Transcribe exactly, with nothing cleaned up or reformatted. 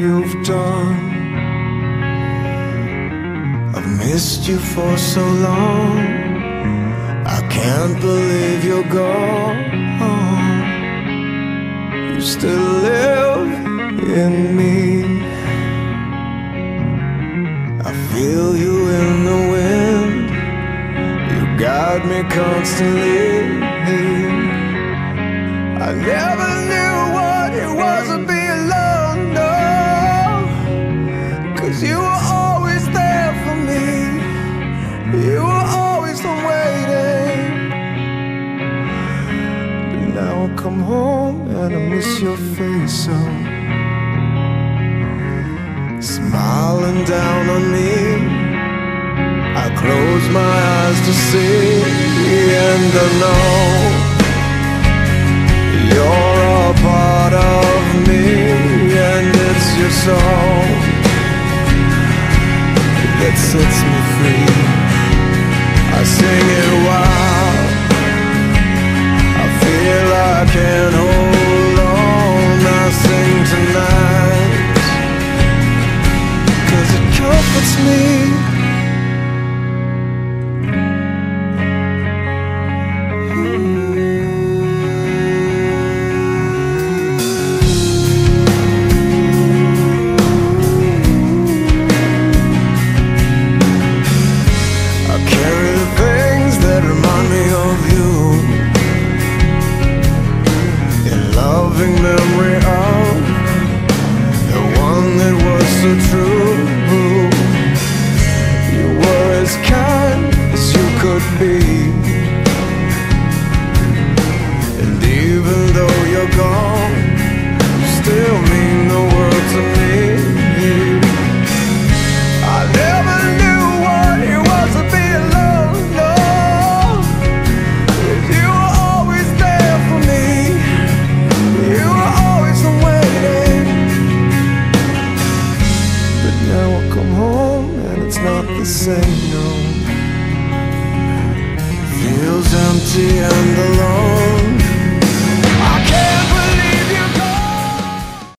you've done. I've missed you for so long. I can't believe you're gone. You still live in me. I feel you in the wind. You guide me constantly. I never knew what it was to be alone, no, 'cause you were always there for me. You were always waiting. But now I come home and I miss your face so. Smiling down on me, I close my eyes to see, and I know you're a part of me, and it's your song that sets me free. I sing it wild, I feel I can't hold on. I sing tonight, 'cause it comforts me. Memory of the one that was so true. You were as kind as you could be, and even though you're gone, you still mean the world to me. I never knew what it was to be alone, no, 'cause you were always there for me. You were always waiting. But now I come home and it's not the same, no. Feels empty and alone.